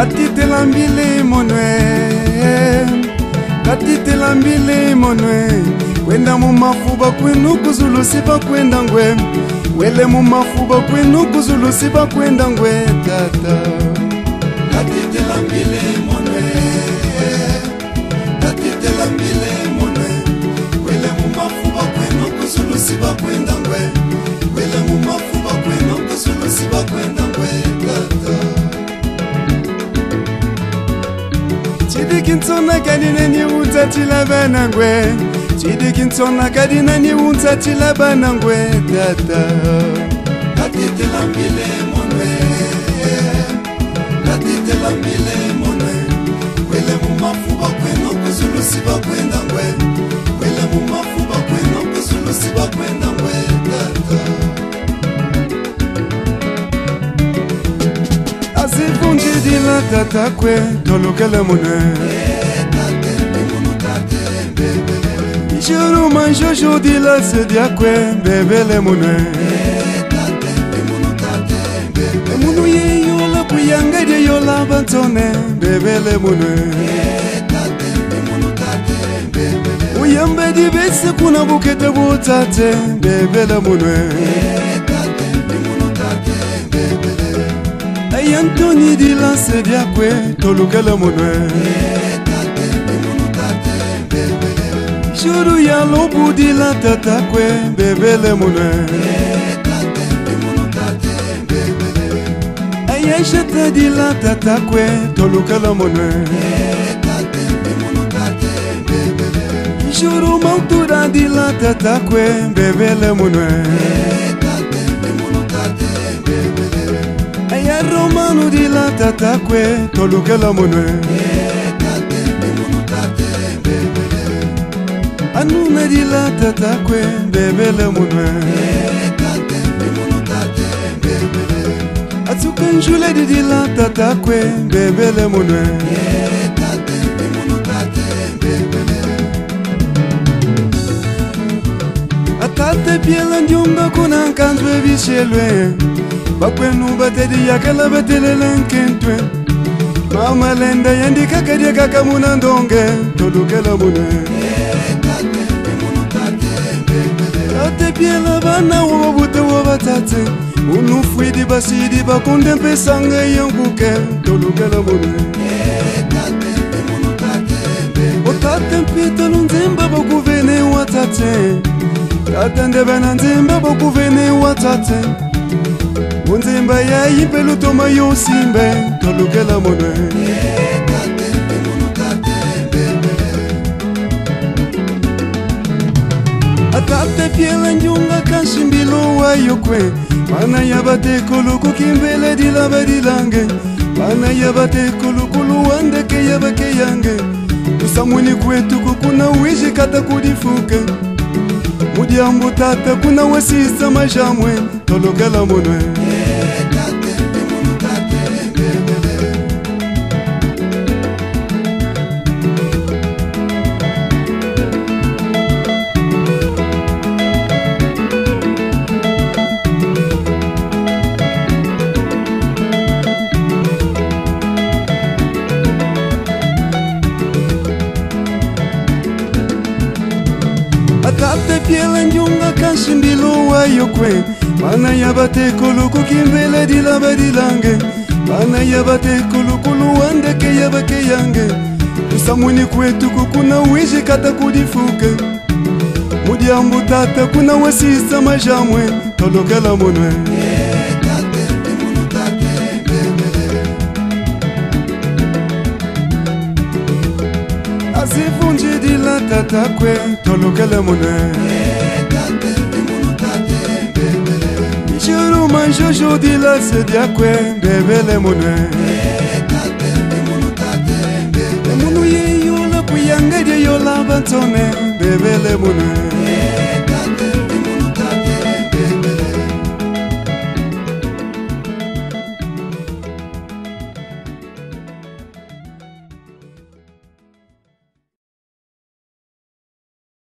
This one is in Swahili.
Katite lambile monwe, katite lambile monwe. Kwenda mu mafuba kwenu kuzulu siba kwenda ngwe. Wele mu mafuba kwenu kuzulu siba kwenda ngwe tata. Katite lambile monwe, katite lambile monwe. Wele mu mafuba kwenu kuzulu siba kwenda ngwe. Wele mu mafuba kwenu kuzulu siba kwenda ngwe tata. Chidikinsona kadina ni utatila banangwe. Chidikinsona kadina ni utatila banangwe tata. Katite lambile monwe, katite lambile monwe. Wele mu mafuba kwenu kuzulu siba kwenda ngwe. Wele mu mafuba kwenu kuzulu siba kwenda ngwe tata. Asivunjidila tata kwe tolokele monwe. Juru manjojo dila sedia kwe bebele monwe. Munu ye yola kuyanga de yola bantone bebele monwe. Uyambe di bese kuna bukete butate bebele monwe. Ayantoni dila sedia kwe tolokele monwe. Juru ya lobu di la tata kwe bebele monwe. Ayashata di la tata kwe tolukala monwe. Juru mautura di la tata kwe bebele monwe. Ayaromanu di la tata kwe tolukala monwe. Anuna di la tata kwe bebele monwe. Atsukanjule di la tata kwe bebele monwe. Atate piela njunga kuna nkanzwe bishelwe. Bakwenu batedi yakala batelele nkentwe. Mama lenda yandika kadia kakamuna ndonge tolukela monwe. Ate piela bana wabute wabatate. Unufuidi basidi bakunde mpesanga yanguke tolukela monwe. Otate mpita lunzimba bakuvene watate. Tate ndebena nzimba bakuvene watate. Unzimba ya ipe lutoma yosimbe tolukela monwe. Atate piela njunga kashimbilo wa yokwe. Mana yabate kuluku kimbele di la badilange. Mana yabate kulu wandeke yabake yange. Usamuni kwetu kukuna uishi kata kudifuke. Mudiambu tata kuna wasisa majamwe tolokela monwe. Atate piela njunga kashimbilo wa yokwe. Mana yabate kuluku kimbele di la badilange. Mana yabate kulu wandeke yabake yange. Usamuni kwetu kukuna uishi kata kudifuke. Mudiambu tata kuna wasisa majamwe tolokela monwe. Asivunjidila tata kwe tolukele monwe. Juru manjojo dila sedia kwe bebele monwe. Munu ye yola kuyanga de yola bantone bebele monwe.